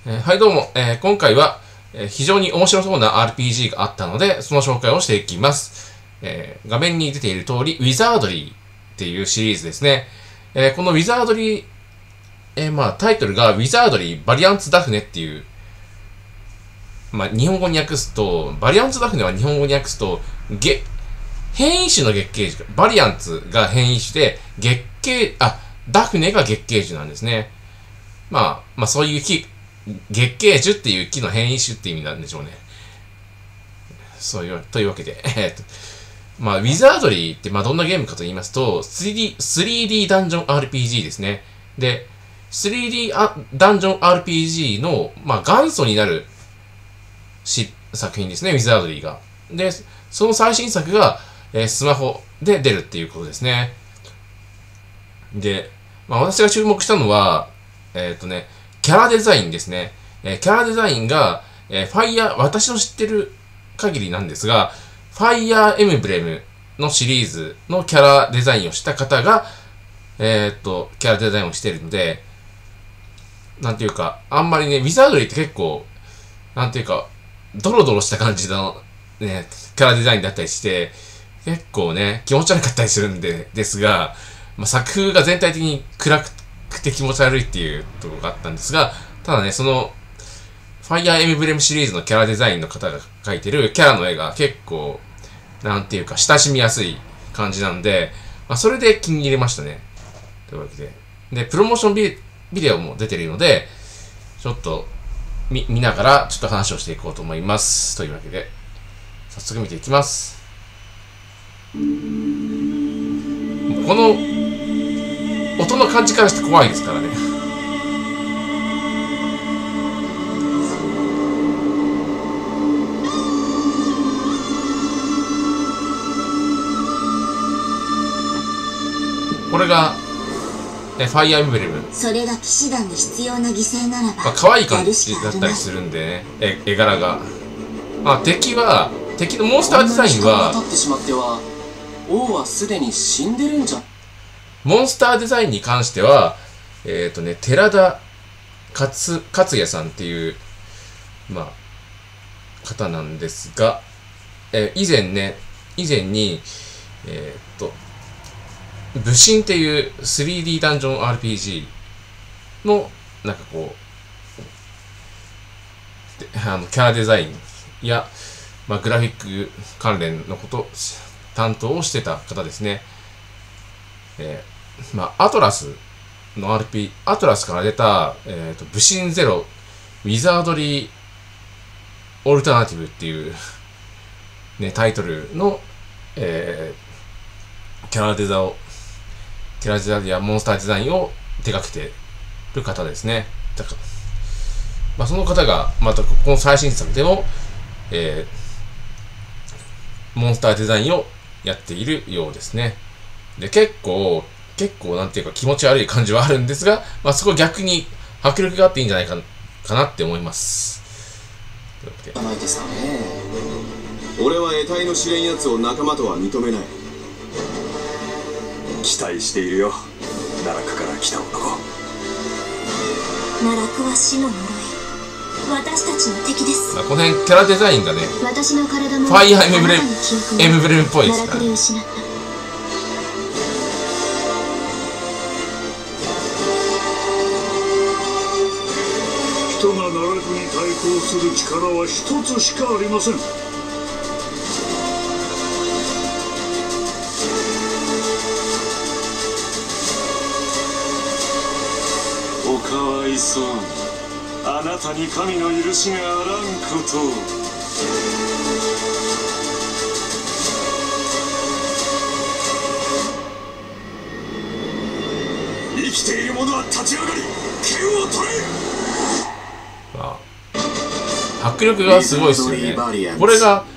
はいどうも、今回は、非常に面白そうな RPG があったので、その紹介をしていきます。画面に出ている通り、ウィザードリーっていうシリーズですね。このウィザードリー、タイトルがウィザードリーバリアンツダフネっていう、日本語に訳すと、バリアンツダフネは日本語に訳すと、変異種の月桂樹、バリアンツが変異種で、ダフネが月桂樹なんですね。そういう月桂樹っていう木の変異種って意味なんでしょうね。というわけで、ウィザードリーってどんなゲームかと言いますと、3D ダンジョン RPG ですね。で、3D ダンジョン RPG の、元祖になる作品ですね、ウィザードリーが。で、その最新作が、スマホで出るっていうことですね。で、私が注目したのは、キャラデザインですね。キャラデザインが、私の知ってる限りなんですが、ファイヤーエムブレムのシリーズのキャラデザインをした方が、キャラデザインをしているので、あんまりね、ウィザードリーって結構、ドロドロした感じの、ね、キャラデザインだったりして、結構ね、気持ち悪かったりするんですが、作風が全体的に暗くて気持ち悪いっていうところがあったんですが、ただね、その、ファイヤーエムブレムシリーズのキャラデザインの方が描いてるキャラの絵が結構、親しみやすい感じなんで、それで気に入れましたね。というわけで。で、プロモーションビデオも出てるので、ちょっと、見ながら、ちょっと話をしていこうと思います。というわけで、早速見ていきます。この、音の感じからして怖いですからね。これが、ファイアーエムブレム。 それが騎士団に必要な犠牲ならば、 可愛い感じだったりするんでね、絵柄が。敵のモンスターデザインは、 王はすでに死んでるんじゃ。 モンスターデザインに関しては、寺田勝也さんっていう、方なんですが、以前に、武神っていう 3D ダンジョン RPG の、キャラデザインや、グラフィック関連の担当をしてた方ですね。アトラスから出た、武神ゼロ、ウィザードリーオルタナティブっていう、ね、タイトルの、キャラデザやモンスターデザインを手掛けてる方ですね。その方が、この最新作でも、モンスターデザインをやっているようですね。で、結構気持ち悪い感じはあるんですが、そこ逆に迫力があっていいんじゃないかなって思います。 ないですかね。 俺は得体の知れんやつを仲間とは認めない。 期待しているよ、奈落から来た男。 奈落は死の呪い、私たちの敵です。 この辺キャラデザインがね、 私の体もファイヤーエムブレムっぽいですからね。 人が奈落に対抗する力は一つしかありません。 おかわいそうに、あなたに神の許しがあらんことを。 生きている者は立ち上がり剣を取れ。 迫力がすごいですよね。これが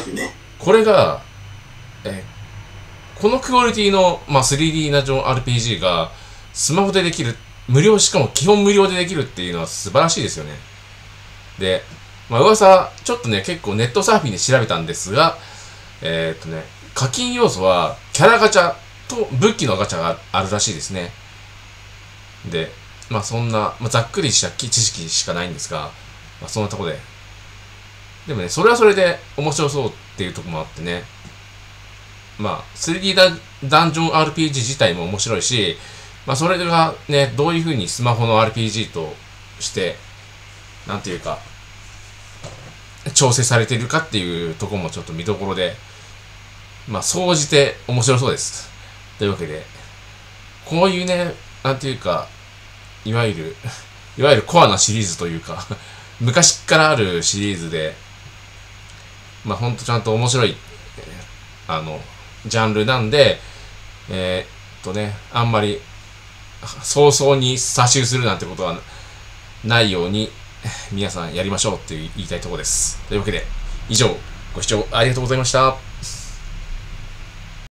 このクオリティの、3D ダンジョン RPG がスマホでできる、しかも基本無料でできるっていうのは素晴らしいですよね。で、噂、ちょっとね、結構ネットサーフィンで調べたんですが、課金要素はキャラガチャと武器のガチャがあるらしいですね。で、 まあそんな、まあ、ざっくりした知識しかないんですが、まあそんなとこで。でもね、それはそれで面白そうっていうところもあってね。まあ 3D ダンジョン RPG 自体も面白いし、まあそれがね、どういう風にスマホの RPG として、なんていうか、調整されているかっていうところもちょっと見どころで、まあ総じて面白そうです。というわけで、こういうね、なんていうか、いわゆるコアなシリーズというか、昔からあるシリーズで、まあほんとちゃんと面白い、ジャンルなんで、あんまり、早々に差しするなんてことはないように、皆さんやりましょうって言いたいところです。というわけで、以上、ご視聴ありがとうございました。